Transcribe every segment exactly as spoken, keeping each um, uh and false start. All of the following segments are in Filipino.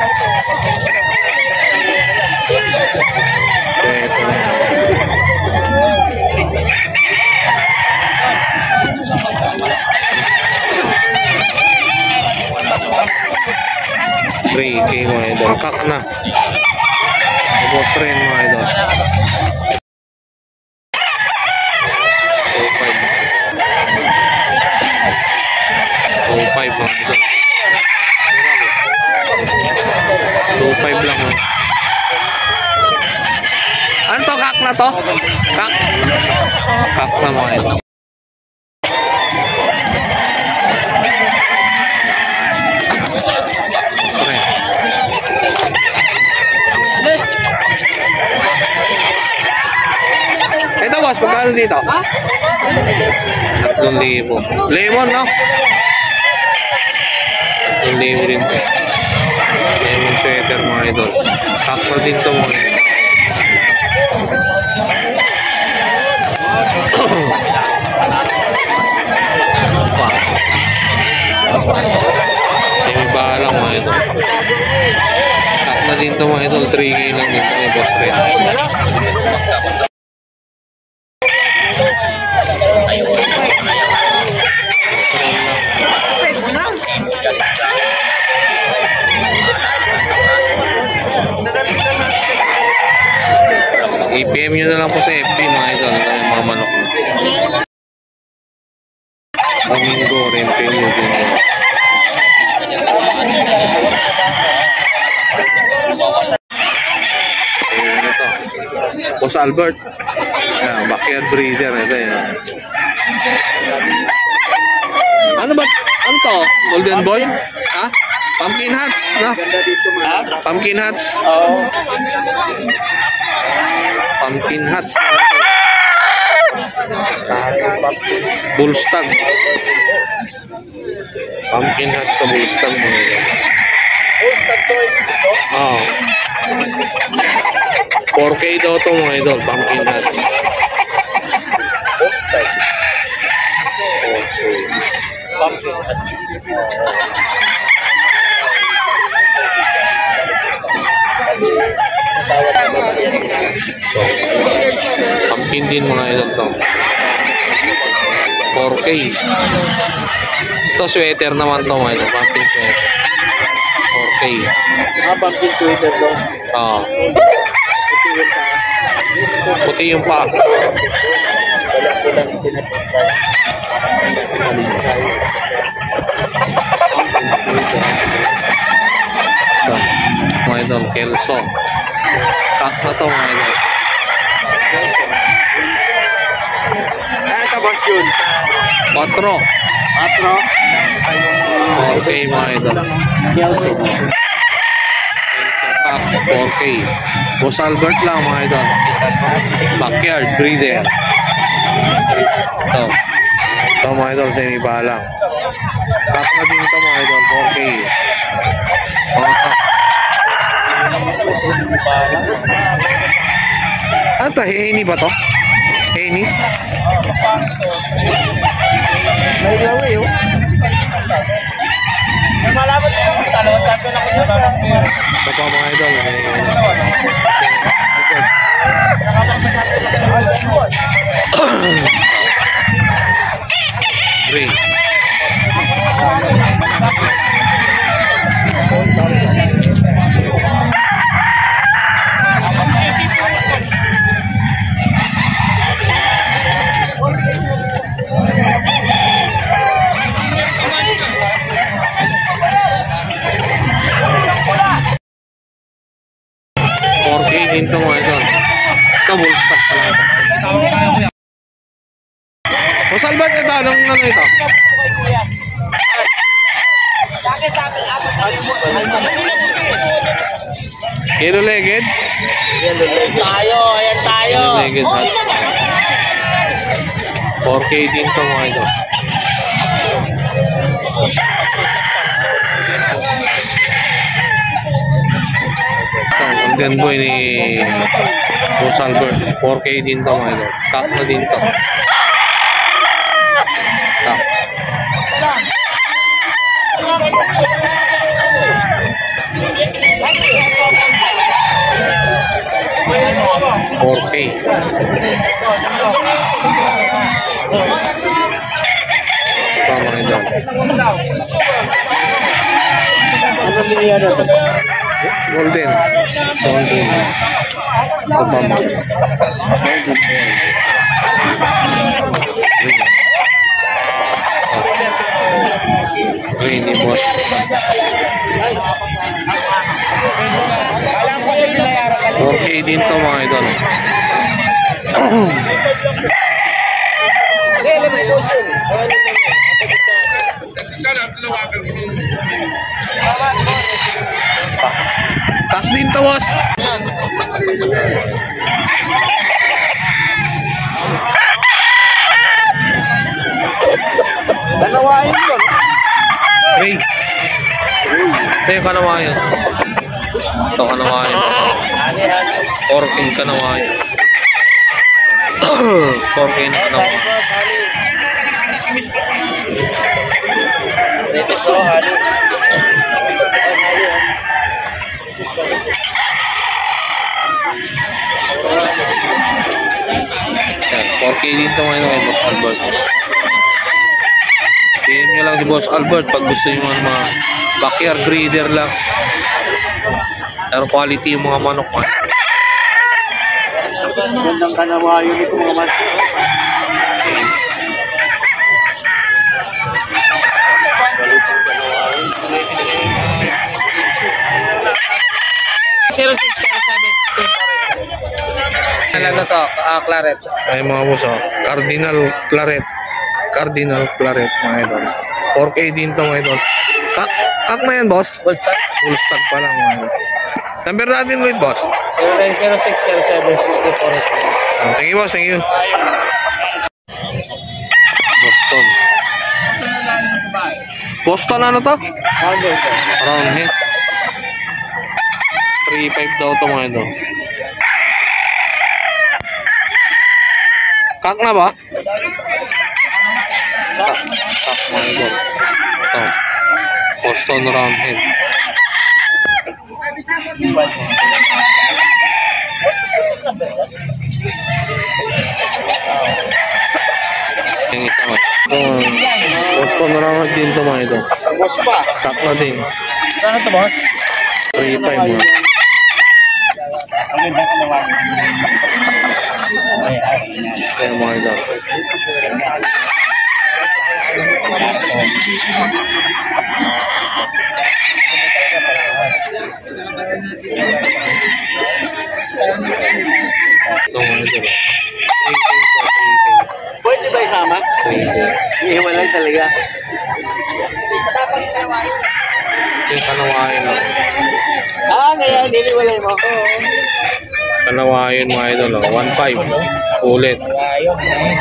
Ito na. three K mga idol. Kak na. Boss rin mga idol. two five. two five mga idol. two five lang. Ano to? Kak na to? Kak? Kak na mga idol. Ito boss, magkano dito? tatlong libo. Lemon, no? tatlong libo rin to. Lemon sweater mga idol. Takto din to mga idol. May balang mga idol. Takto din to mga idol. three K lang dito may boss rin. I-P M nyo na lang po sa F B mga idol. Yung mga manok na Domingo Rentel yun din. Ayun ito Boss Albert. Ayan, backyard breeder. Ito yan. Ano ba? Ano to? Golden Boy? Ha? Pumpkin Hats, no? Pumpkin Hats. Oo. Pumpkin Hats. Bullstag. Pumpkin Hats sa Bullstag. Bullstag to ito? Oo. four K daw ito mga idol. Pumpkin Hats. Bullstag. Pumpkin Hats. Pumpkin din mga idol to. four K. Ito sweater naman to mga idol. Pumpkin sweater. four K. Ah, pumpkin sweater to. Oo. Puti yung pa. Walang-walang pinapagpag. Malinsay. Ito. Mga idol. Kelso. Kak na to mga idol. Ah, tabas yun. Patro. Patro. four K mga idol. Kelso. Kak four K. Boss Albert lang mga idol. Backyard breeder. Ito. Ito mga idol. Semi-balang. Kak na din ito mga idol. four K. Mga kak. Ano ito? Henny ba to? Henny? May lawi yun. May malaman din ako. Talawag ka na ako sa parang pera. Ito pa mga idol. Three. four K din ito mga idol. Ito bullstock pa lang ito. Boss Albert, ito anong ano ito? Yellow legged? Tayo, ayan tayo. Yellow legged hats. four K din ito mga idol. Golden Boy ni Boss Albert. four K din to mga idol. Kak na din to. Kak. Ito mga idol. Ano binigyan ito? Golden. Golden. Ito pa mga. Green. Green ni boss. four K din to mga idol. Tak din to boss. Dalawain ko. Hey. Ito yung kanawayan. Ito kanawayan. fourteen kanawayan. fourteen kanawayan. Dito so, hali. four K din ito ngayon kay Boss Albert. P M nyo lang si Boss Albert pag gusto nyo mga backyard breeder lang. Pero quality yung mga manok man. Gandang kanawayo nito mga master. zero six zero seven Ano to? Ah, claret. Ay mga boss, oh. Cardinal Claret. Cardinal Claret mga idol. four K din to mga idol. Kak, kak na yan boss? Full stop. Full stock pa lang mga idol. Number natin wait boss. zero nine zero six zero seven six three four eight. Oh, thank you boss, thank you. Boston. Boston ano to? Round head. three five daw to mga idol. Kak na ba? Kak, kak mga idol. Ito. Boston round head. Yung isa nga. Ito. Boston round head din to mga idol. Boss pa. Kak na din. Ano to boss? three five mga. Ang ganda kanawayo. Kaya mga idol. Ito mga idol. Pwede ba isama? three K. Ihiwalay talaga. Yung kanawayan lang. Ah, ngayon, hiniwalay mo. Kanawayan mga idol. Oh. one five. Ulit. Ayun.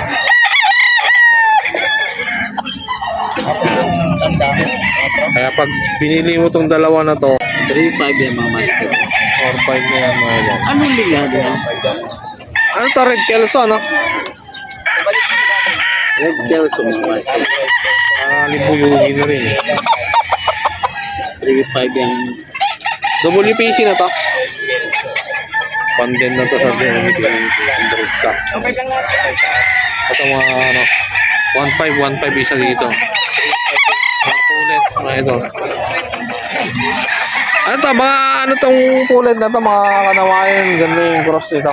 Kaya pag binili mo tong dalawa na to, three five yan mga master. four five na yan mga idol. Anong liga yan? Ano to? Red Kelso, no? Red Kelso mga master. Ah, libuyugin na rin. three five yan. W P C na to. Pandem na to sa W P C. Android ka. Ito mga ano, one five, one five isa dito. Mga pulet, mga ito. Ano to? Mga ano tong pulet na to? Mga kanawayan. Ganda yung cross dito.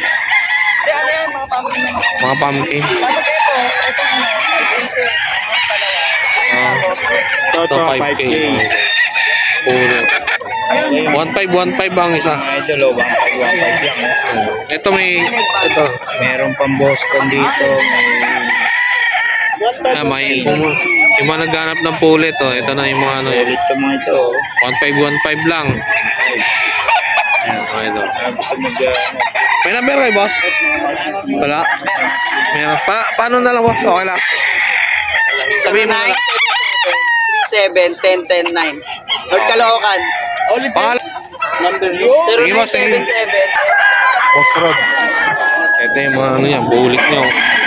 Mga pumpkin. Ah, ito five K. Pulet. one five, one five ang isa. Idol, one five, one five lang. Ito may, ito. Meron pang Boston dito. Ah, may, kung, yung mga naghanap ng pulet, oh. Ito na yung mga ano. Ulit ko mga ito. one five, one five lang. Ayan, mga ito. Gusto mo dyan. May number kayo, boss? Wala? Meron. Pa paano na lang, boss? Okay lang. Sabihin mo na lang. seven ten ten nine. Lord Caloocan. Ulit Pangal number zero nine seven seven. Post Road. Ito yung mga ano yan, bulik nyo.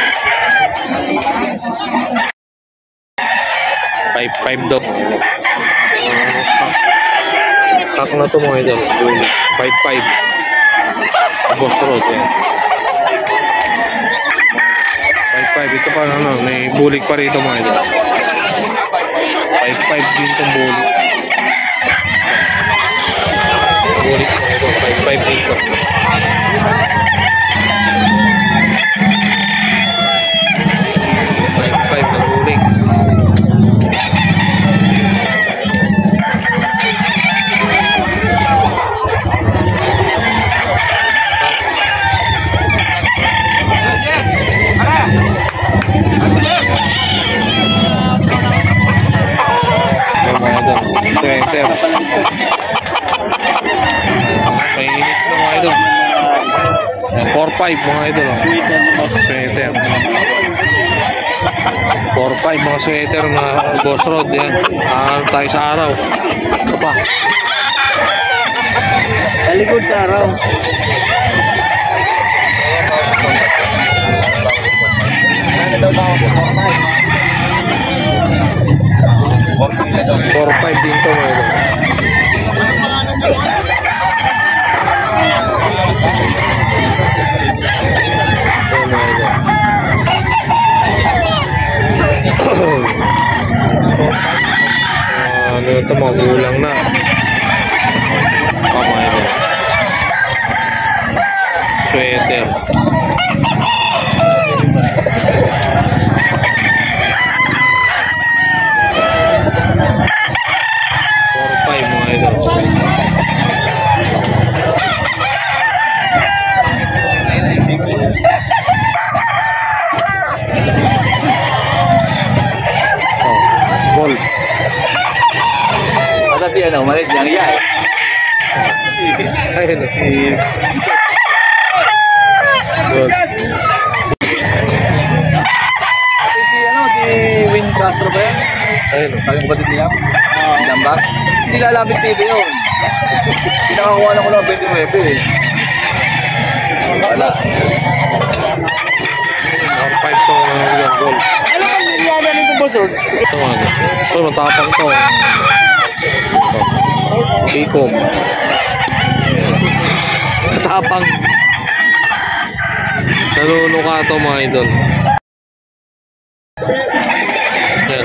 five five daw. Kak na ito mga idol. five five. Post Road. Yan. five. Ito pa, ano, may bulik pa rito mga idol. five five din itong bulik. Bulik mga idol. five five dito. five five na bulik. Sweater. Mainit na mga idol. four five mga idol. Sweater. four five mga sweater na Boss Rod. Yan. Ah, tayo sa araw. Ito pa. Talikod sa araw. four five din to mga idol. Ano ito, magulang na. Mga idol. Sweater. four five mga idol. Oh, gold. Ata si ano, malis yang iya. Ayun na si gold. Ate si ano, si Win Castro ba yan? Ayun. Sabi ko ba din niya? Ah, Lambak? Hindi lalapit T V yun. Pinakakuha na ko lang twenty-nine eh. Wala. four five to mga gold. Ano kang nangyari nito ba, George? Ito ano. Ito matapang to. Icom. Matapang. Nanuno ka to mga idol. Yan.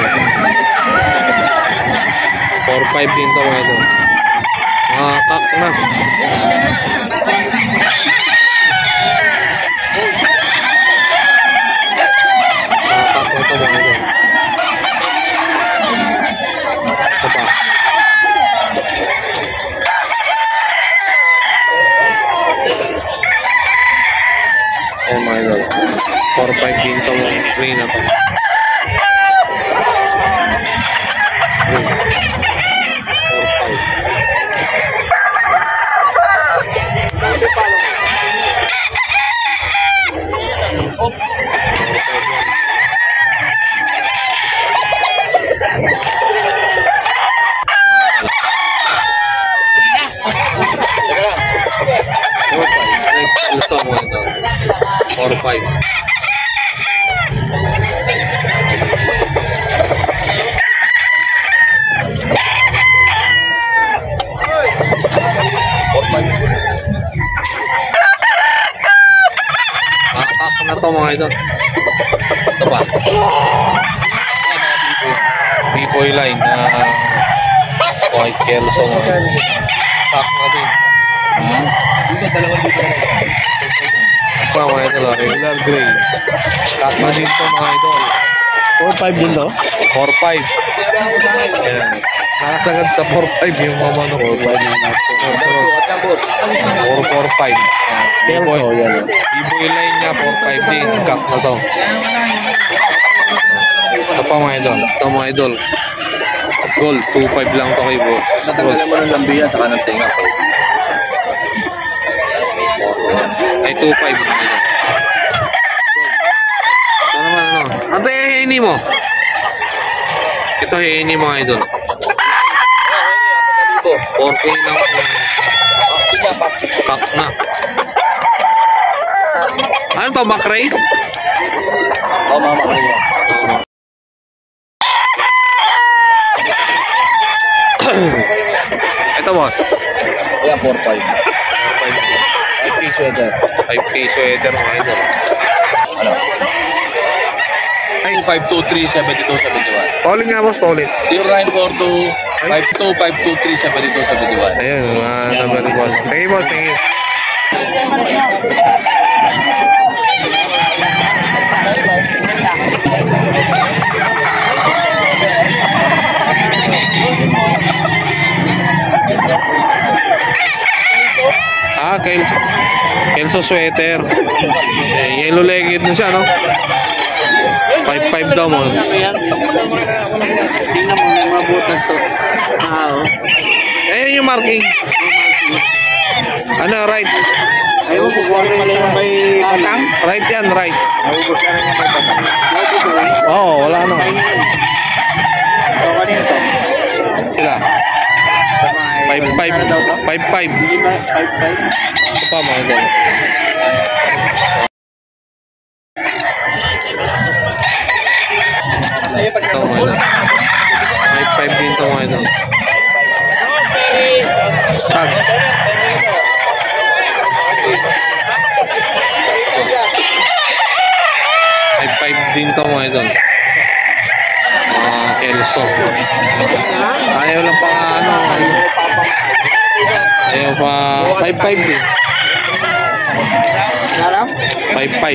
four five din to mga idol. Mga kak na. Mga kak na to mga idol. Ito pa. Ayan mga idol. four five din to mga green na to. Green. four five. four five. Makakak na to mga idol. Ito ba? B-boy line na White Kelso. Kak na din. Dito, dalawang dito. Ito mga idol, regular gray. Kak na din to mga idol. four five din to? four five. Ayan. Nakasagad sa four five yung mama no. four five na natin. four four five. B-boy. B-boy line niya, four five din. Kak na to. Ito pa mga idol. Ito mga idol. Gold, two five lang to kay boss. Natanggalan mo ng lambiyan sa kanang tinga. Ay, two five mga idol. Ito naman ano. Ante, hini mo. Ito hini mga idol. four K lang po. Kak na. Ano to, Macray? Oo, mama ko niya. Ito boss. Kaya four five. five K sweater. five K sweater mga idol. Ano? Right. five two three, seven two seven one. Paulit nga, boss, paulit. zero nine four two, five two five two three, seven two seven one. Ayun, mga number ni boss. Thank you, boss. Thank you. Ah, Kelso. Kelso sweater. Eh, yellow legged na siya, no? five five daw mo. Tingnan mo, may mga butas to. Ah, oh. Ayun yung marking. Ano, right? Ayaw mo, kukuha rin pala yung may batang. Right yan, right. Naubos na rin yung may batang. Naubos na rin. Oo, oh, wala na. Ito, kanina to. Sila. five five. Ano daw to? five five. five five. Ito pa, mga ito. Ito, mga ito. five five din ito, mga ito. Stag. five five din ito, mga ito. Mga Kelso. Ayaw lang pa, ano, ayaw pa, five five din. Alam? five five.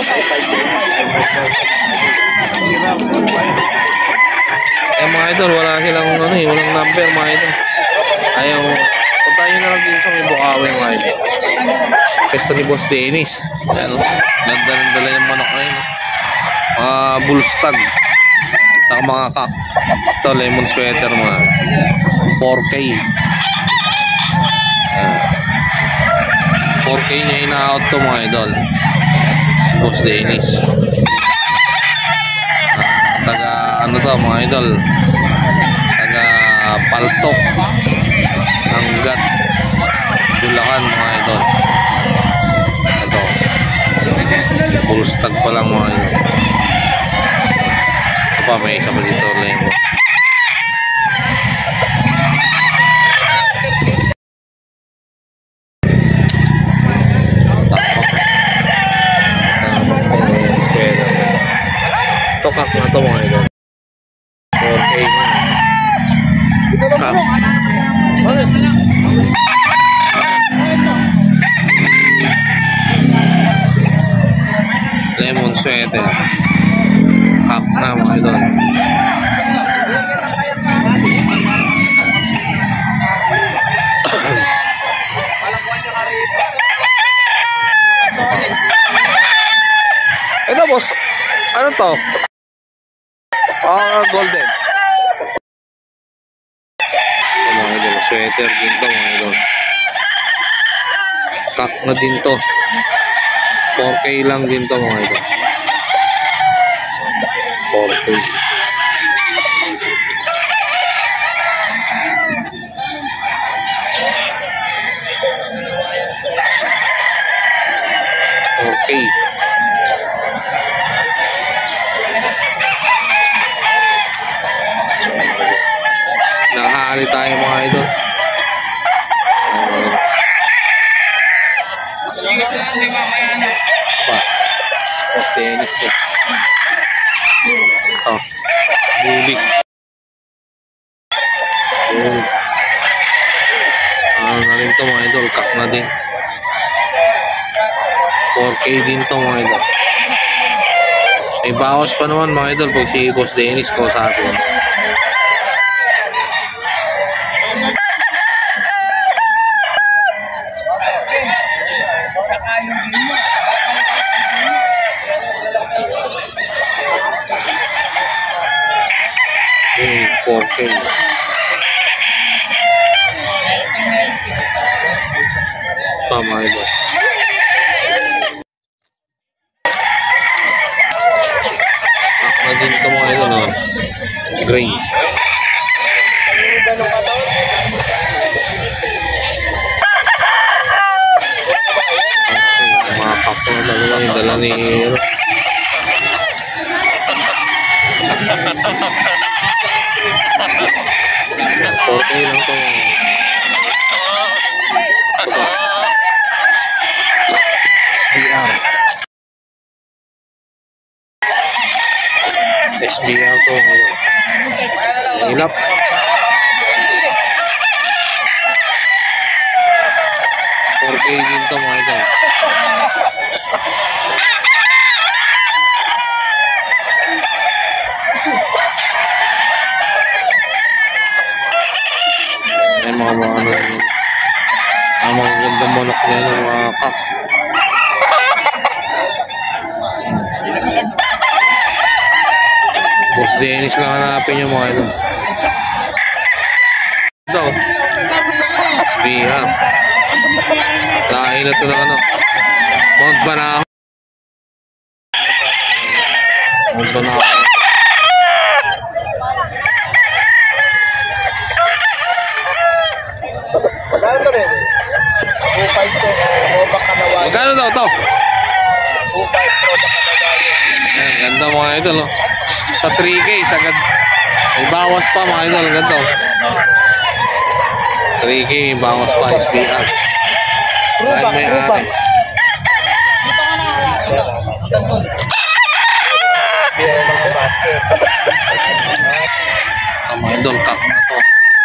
Eh, mga idol, wala silang, ano eh, walang number, mga idol. Ayaw, puntahin nyo na lang din sa may Bukawi, mga idol. Pesta ni Boss Dennis. Ayan, ganda ng dala yung manok na yun. Mga bullstag. Saka mga kak. Ito, lemon sweater, mga four K. Ayan. four K niya ina-out to, mga idol. Boss Dennis. Ah, taga, ano to, mga idol. Taga Paltok. Hanggat. Bulacan, mga idol. Ito. Full stag pa lang, mga idol. Ito pa, may isa pa dito. Lemon. Tokak na ito, mga idol. four K na. Kak. Lemon sweater. Kak na, mga idol. Ito, boss. Ano to? Ah, golden. Oh, mga idol, sweater din to, mga idol. Kak na din to. four K lang din to, mga idol. four K. four K. Nakahali tayo, mga idol. Pa. Boss Dennis to. Oh. Bulik. Oh. Ano na rin to, mga idol. Kak na din. four K din to, mga idol. May bawas pa naman, mga idol, pag si Boss Dennis ko sa atin. Okay, four K. Tama ito. Akma din ito, mga ito, no? Gray. Okay, mga kapo na lang yung dala ni... four K lang ito. S B R. Ilap. four K din to mga idol. Ay mga mga ano yun. Ang mga gandang manok na yun, mga kak. Boss Dennis lang hanapin yung mga ito. Ito. Sbiha. Lahi na ito ng ano. Mount Banahaw. Mount Banahaw. Magkano to rin? two five to Robak Kanawayan. Magkano daw ito? two five Robak Kanawayan. Ayan, ganda mga idol. Oh. Sa three K, sagad. May bawas pa mga idol. Ganda. Oh. three K, may bawas pa. S B R. Robak, may Robak. ari. Dito ka na. Dito. Ang mga idol, kak na to.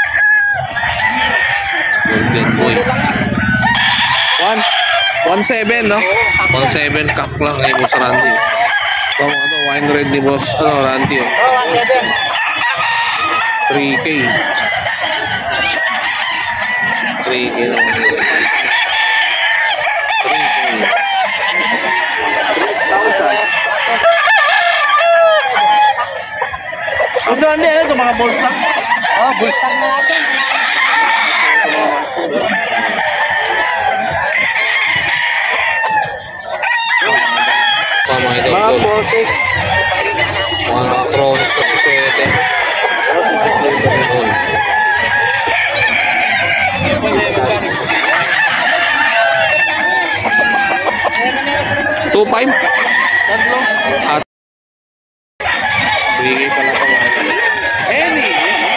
Golden boy. one one seven, no? one seven kak lang kay Boss Randy. Ito mga to, wine red ni Boss, ano, Randy. Oh. Oh, one seven. three K. three K lang. three K. Gusto nyo ano ito mga balls na? Oh, bullstag na natin. Pa mga idol. Mga Gold. bosses. Mga prawns sa suswete. Gold. two five? Tatlo. At three K pala ito mga idol. Any.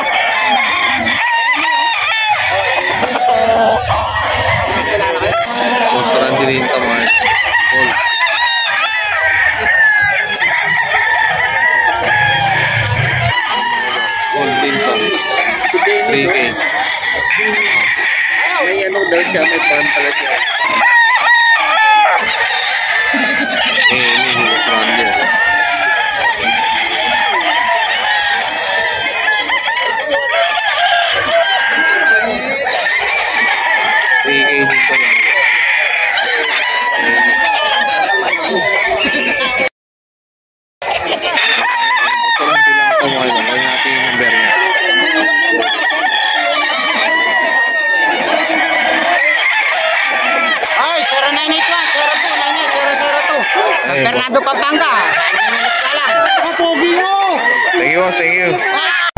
Boss Randy rin ito mga idol. Gold. Gold din ito. three K. May ano daw siya, may pan pala siya. Eh, ini ni Boss Randy. oh. three K din ito mga idol. Ito lang bilang ito mga idol. Kaya natin yung number niya. Ay, zero nine eight one, zero two nine eight zero zero two. Ay, Fernando Pampanga. Minutes pa lang. Ang pogi mo! Thank you, boss. Thank you.